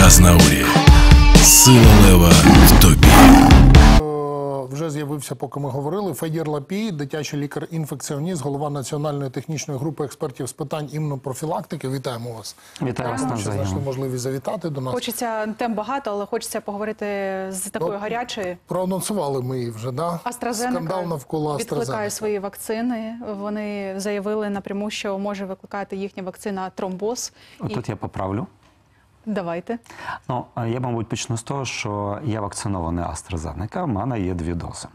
Азнаурі. Сила лева в тобі. Вже з'явився, поки ми говорили, Федір Лапій, дитячий лікар-інфекціоніст, голова Національної технічної групи експертів з питань імунопрофілактики. Вітаємо вас. Вітаю вас Що знайшли можливість завітати до нас. Хочеться тем багато, але хочеться поговорити з такою гарячою. Проанонсували ми її вже, да? Скандал навколо AstraZeneca. Відкликає свої вакцини. Вони заявили напряму, що може викликати їхня вакцина тромбоз. Тут я поправлю. Давайте. Ну, я, мабуть, почну з того, що я вакцинований AstraZeneca, в мене є 2 дози.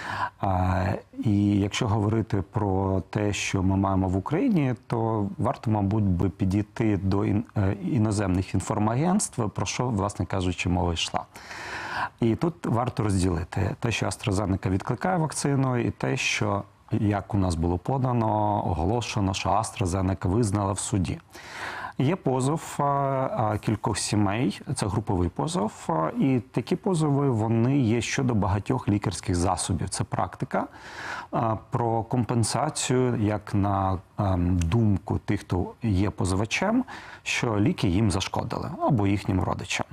І якщо говорити про те, що ми маємо в Україні, то варто, мабуть, би підійти до іноземних інформагентств, про що, власне кажучи, мова йшла. І тут варто розділити те, що AstraZeneca відкликає вакцину, і те, що, як у нас було подано, оголошено, що AstraZeneca визнала в суді. Є позов кількох сімей, це груповий позов, і такі позови, вони є щодо багатьох лікарських засобів. Це практика про компенсацію, як на думку тих, хто є позивачем, що ліки їм зашкодили або їхнім родичам.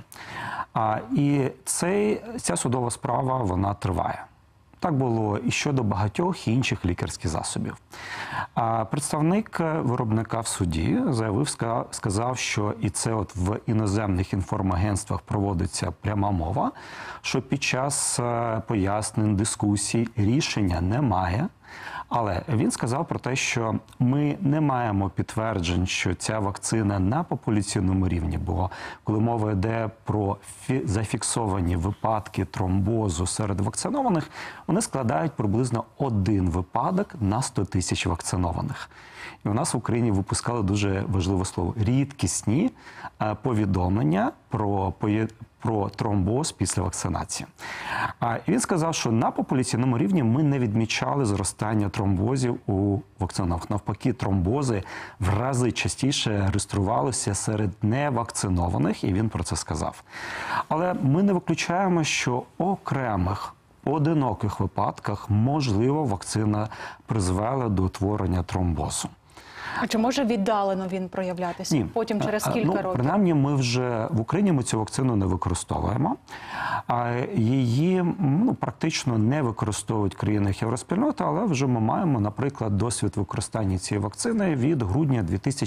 І ця судова справа, вона триває. Так було і щодо багатьох інших лікарських засобів. Представник виробника в суді сказав, що і це от в іноземних інформагентствах проводиться пряма мова, що під час пояснень, дискусій рішення немає. Але він сказав про те, що ми не маємо підтверджень, що ця вакцина на популяційному рівні, бо коли мова йде про зафіксовані випадки тромбозу серед вакцинованих, вони складають приблизно 1 випадок на 100 тисяч вакцинованих. І у нас в Україні випускали дуже важливе слово – рідкісні повідомлення про тромбоз після вакцинації. І він сказав, що на популяційному рівні ми не відмічали зростання тромбозів у вакцинованих. Навпаки, тромбози в рази частіше реєструвалися серед невакцинованих, і він про це сказав. Але ми не виключаємо, що окремих поодиноких випадках, можливо, вакцина призвела до утворення тромбозу. А чи може віддалено він проявлятися? Ні. Потім через кілька років? Принаймні, ми вже в Україні ми цю вакцину не використовуємо. Її практично не використовують в країнах Євроспільноти, але вже ми маємо, наприклад, досвід використання цієї вакцини від грудня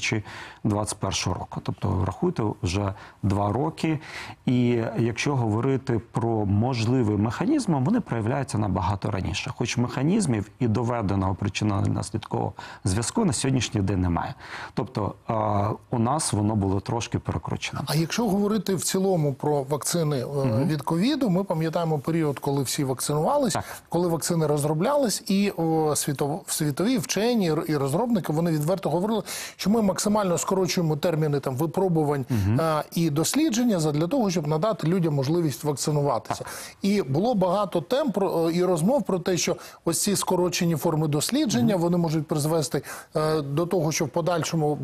2021 року. Тобто, врахуйте, вже 2 роки. І якщо говорити про можливі механізми, вони проявляються набагато раніше. Хоч механізмів і доведеного причинно-наслідкового зв'язку на сьогоднішній день немає. Тобто у нас воно було трошки перекручено. А якщо говорити в цілому про вакцини від ковіду, ми пам'ятаємо період, коли всі вакцинувались, коли вакцини розроблялись, і світові вчені і розробники, вони відверто говорили, що ми максимально скорочуємо терміни випробувань і дослідження для того, щоб надати людям можливість вакцинуватися. І було багато тем і розмов про те, що ось ці скорочені форми дослідження, вони можуть призвести до того, що в подальшому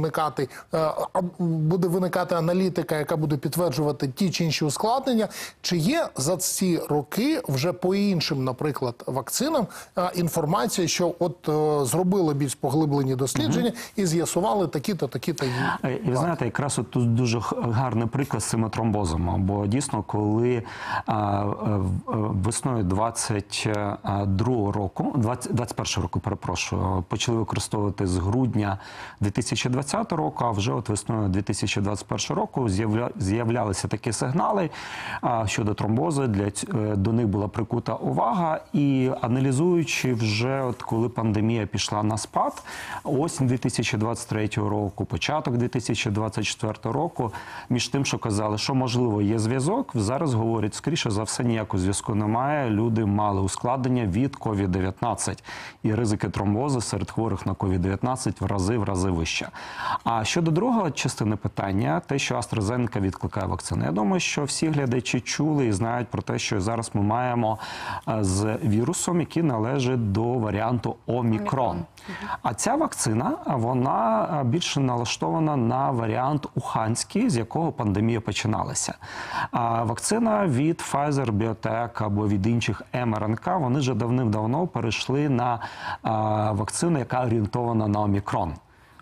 буде виникати аналітика, яка буде підтверджувати ті чи інші ускладнення. Чи є за ці роки вже по іншим, наприклад, вакцинам інформація, що от зробили більш поглиблені дослідження і з'ясували такі-то, такі-то і ви знаєте, якраз от тут дуже гарний приклад з цими тромбозами, бо дійсно, коли весною 21 року, перепрошую, почали використовувати з грудня 2020 року, а вже от весною 2021 року з'являлися такі сигнали щодо тромбозу, до них була прикута увага, і аналізуючи вже, от коли пандемія пішла на спад, осінь 2023 року, початок 2024 року, між тим, що казали, що можливо є зв'язок, зараз говорять, скоріше за все, ніякого зв'язку немає, люди мали ускладнення від COVID-19, і ризики тромбозу серед хворих на COVID-19 в рази вища. А щодо другої частини питання, те, що AstraZeneca відкликає вакцину. Я думаю, що всі глядачі чули і знають про те, що зараз ми маємо з вірусом, який належить до варіанту Омікрон. А ця вакцина, вона більше налаштована на варіант уханський, з якого пандемія починалася. Вакцина від Pfizer, Biotech або від інших МРНК, вони вже давним-давно перейшли на вакцину, яка орієнтована на Омікрон.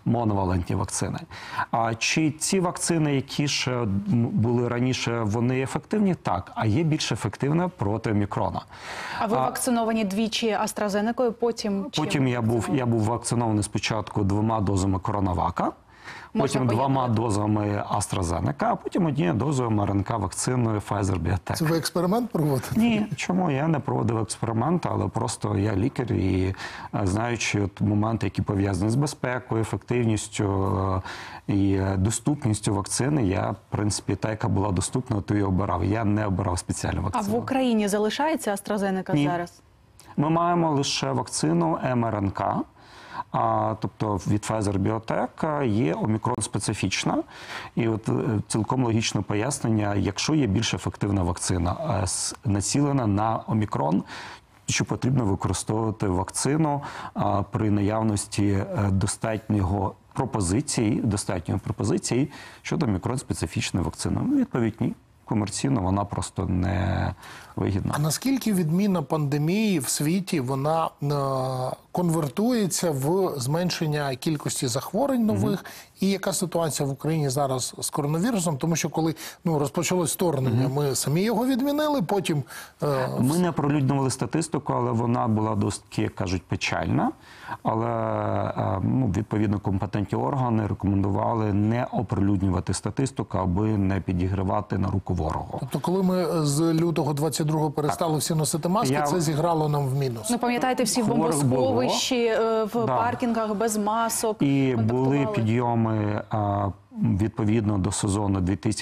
моновалентні вакцини. А чи ці вакцини, які ще були раніше, вони ефективні? Так. А є більш ефективна проти омікрона. А ви вакциновані двічі AstraZeneca, потім чим? Потім я був вакцинований спочатку 2 дозами коронавака, потім 2 дозами AstraZeneca, а потім 1 дозою МРНК-вакциною Pfizer-BioNTech. Це ви експеримент проводите? Ні, чому? Я не проводив експеримент, але просто я лікар і знаючи от моменти, які пов'язані з безпекою, ефективністю і доступністю вакцини, я, в принципі, та, яка була доступна, то і обирав. Я не обирав спеціальну А вакцину. в Україні залишається AstraZeneca Ні. зараз? Ми маємо лише вакцину МРНК. Тобто від Pfizer-BioNTech є омікрон-специфічна. І от цілком логічне пояснення, якщо є більш ефективна вакцина, націлена на омікрон, що потрібно використовувати вакцину при наявності достатньої пропозиції щодо омікрон-специфічної вакцини. Відповідь ні. Комерційно вона просто не вигідна. А наскільки відміна пандемії в світі, вона конвертується в зменшення кількості захворювань нових? І яка ситуація в Україні зараз з коронавірусом? Тому що коли розпочалось вторгнення, ми самі його відмінили, потім... Ми не оприлюднювали статистику, але вона була досить, як кажуть, печальна. Але відповідно компетентні органи рекомендували не оприлюднювати статистику, аби не підігривати на руку ворогу. Тобто, коли ми з лютого 22-го перестали всі носити маски, це зіграло нам в мінус. Ну, пам'ятаєте, всі в бомбосховищі, в паркінгах без масок. І були підйоми відповідно до сезону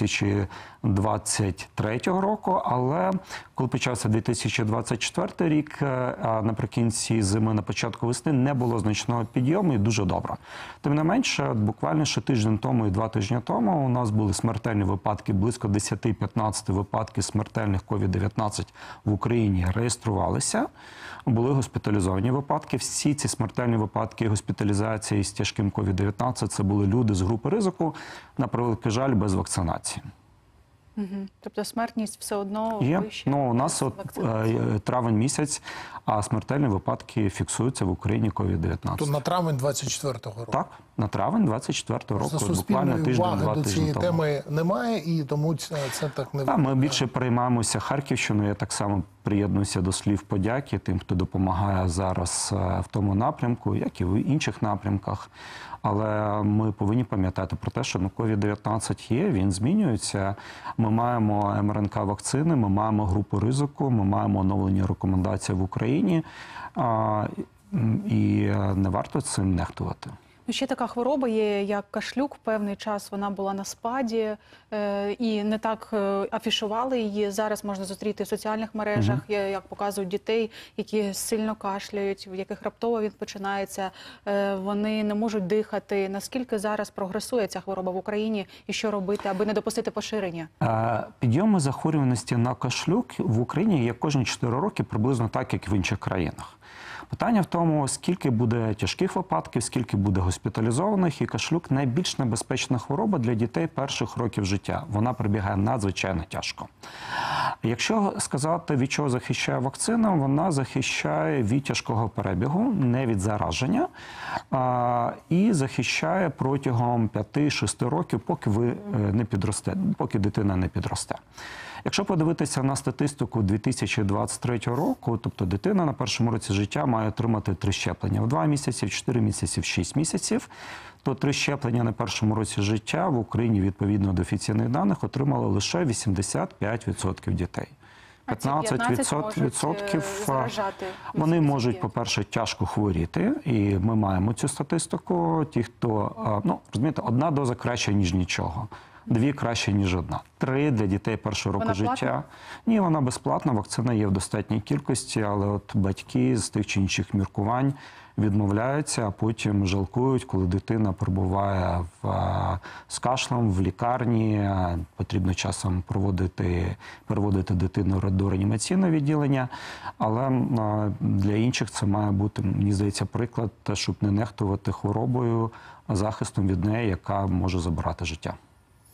2023 року, але коли почався 2024 рік, наприкінці зими, на початку весни, не було значного підйому і дуже добре. Тим не менше, буквально ще тиждень тому і 2 тижні тому у нас були смертельні випадки, близько 10-15 випадків смертельних COVID-19 в Україні реєструвалися. Були госпіталізовані випадки. Всі ці смертельні випадки госпіталізації з тяжким COVID-19 – це були люди з групи ризику, на превеликий жаль, без вакцинації. Тобто смертність все одно Є. вища? У нас травень місяць, а смертельні випадки фіксуються в Україні COVID-19. То на травень 24-го року? Так, на травень 24-го року, буквально Суспільної уваги тиждень-два до тижні цієї тому. теми немає, і тому це так не Ми більше переймаємося Харківщиною. Я так само приєднуюся до слів подяки тим, хто допомагає зараз в тому напрямку, як і в інших напрямках. Але ми повинні пам'ятати про те, що COVID-19 є, він змінюється. Ми маємо МРНК-вакцини, ми маємо групу ризику, ми маємо оновлені рекомендації в Україні. І не варто цим нехтувати. Ще така хвороба є, як кашлюк. Певний час вона була на спаді і не так афішували її. Зараз можна зустріти в соціальних мережах, як показують дітей, які сильно кашляють, в яких раптово він починається. Вони не можуть дихати. Наскільки зараз прогресує ця хвороба в Україні і що робити, аби не допустити поширення? Підйоми захворюваності на кашлюк в Україні є кожні 4 роки приблизно так, як в інших країнах. Питання в тому, скільки буде тяжких випадків, скільки буде госпіталізованих, і кашлюк – найбільш небезпечна хвороба для дітей перших років життя. Вона прибігає надзвичайно тяжко. Якщо сказати, від чого захищає вакцина, вона захищає від тяжкого перебігу, не від зараження, і захищає протягом 5-6 років, поки ви не підросте, поки дитина не підросте. Якщо подивитися на статистику 2023 року, тобто дитина на першому році життя має отримати 3 щеплення в 2 місяці, в 4 місяці, в 6 місяців, то 3 щеплення на першому році життя в Україні, відповідно до офіційних даних, отримали лише 85% дітей. 15% вони можуть, по-перше, тяжко хворіти, і ми маємо цю статистику. Ті, хто, розумієте, 1 доза краще, ніж нічого. 2 краще, ніж 1. 3 для дітей першого року життя. Платна? Ні, вона безплатна, вакцина є в достатній кількості, але от батьки з тих чи інших міркувань відмовляються, а потім жалкують, коли дитина перебуває з кашлем в лікарні, потрібно часом переводити дитину до реанімаційного відділення, але для інших це має бути, мені здається, приклад, щоб не нехтувати хворобою, захистом від неї, яка може забирати життя.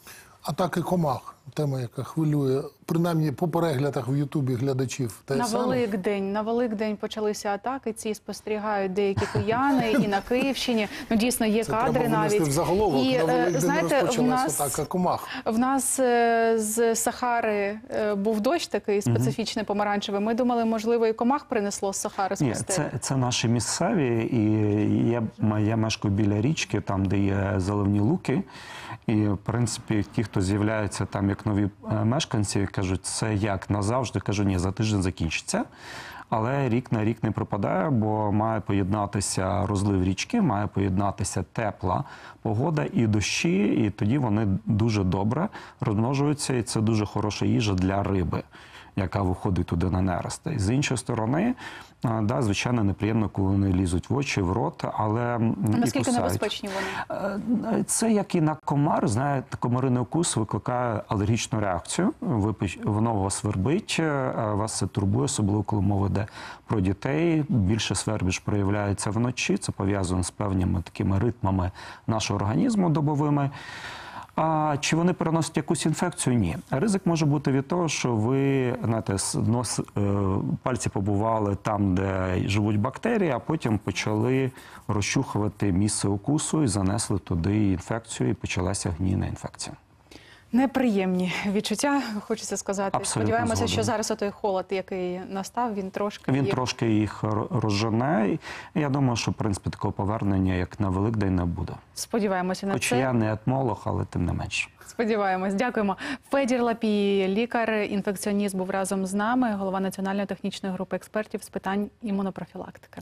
Атаки комах. Тема, яка хвилює, принаймні по переглядах в Ютубі глядачів ТСН. На Великдень почалися атаки, ці спостерігають деякі кияни і на Київщині. Ну, дійсно, є Це кадри треба винести навіть. в заголовок. І, На Великдень знаєте, розпочалася атака комах. В нас з Сахари був дощ такий специфічний, помаранчевий. Ми думали, можливо, і комах принесло з Сахари з Ні, пустелі. це наші місцеві, і я мешкаю біля річки, там, де є заливні луки. І, в принципі, ті, хто з'являються там як нові мешканці, кажуть, це як назавжди. Кажу, ні, за тиждень закінчиться. Але рік на рік не пропадає, бо має поєднатися розлив річки, має поєднатися тепла погода і дощі, і тоді вони дуже добре розмножуються, і це дуже хороша їжа для риби, яка виходить туди на нерости. З іншої сторони, да, звичайно, неприємно, коли вони лізуть в очі, в рот, але Наскільки і кусають. небезпечні вони? Це як і на комар, знаєте, комариний укус викликає алергічну реакцію, воно вас свербить, вас це турбує, особливо коли мова йде про дітей. Більше свербіж проявляється вночі, це пов'язано з певними такими ритмами нашого організму добовими. А чи вони переносять якусь інфекцію? Ні. Ризик може бути від того, що ви, знаєте, пальці побували там, де живуть бактерії, а потім почали розчухувати місце укусу і занесли туди інфекцію, і почалася гнійна інфекція. Неприємні відчуття, хочеться сказати. Абсолютно Сподіваємося, згоден. що зараз отой холод, який настав, він трошки Трошки їх розжене. І я думаю, що, в принципі, такого повернення, як на Великдень, не буде. Сподіваємося на Хоч це. я не етмолог, але тим не менше. Сподіваємось. Дякуємо. Федір Лапій, лікар-інфекціоніст, був разом з нами, голова Національної технічної групи експертів з питань імунопрофілактики.